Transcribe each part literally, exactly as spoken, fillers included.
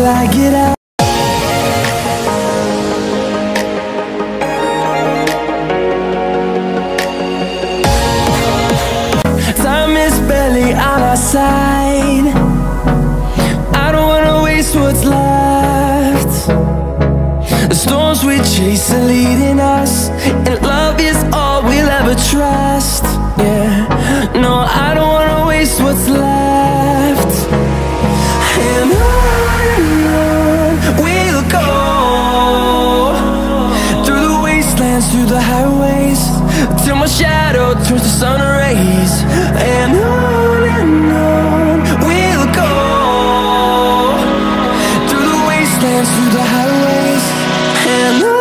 till I get out. Time is barely on our side. I don't wanna waste what's left. The storms we chase are leading us, and love is all we'll ever trust. Yeah, no, I don't wanna waste what's left. And on and on we'll go, through the wastelands, through the highways, till my shadow turns to sun rays. And on and on we'll go, through the wastelands, through the highways, and on.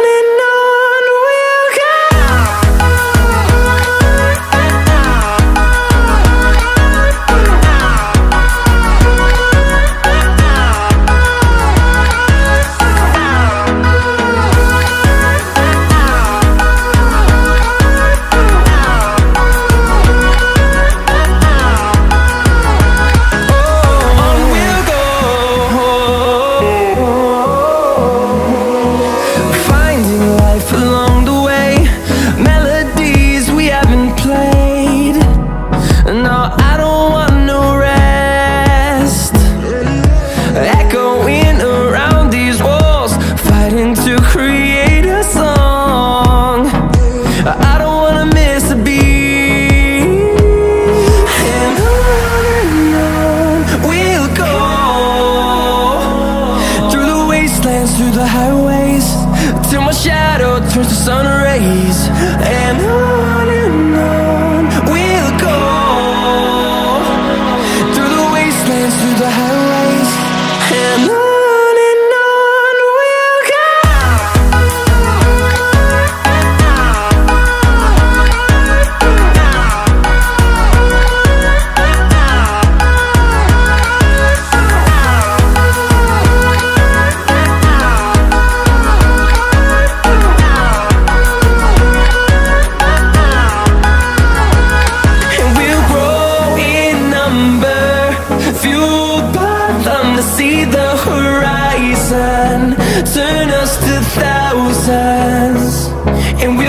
Through the highways, till my shadow turns to sun rays. And on and on we'll go, through the wastelands, through the highways, and on. See the horizon turn us to thousands, and we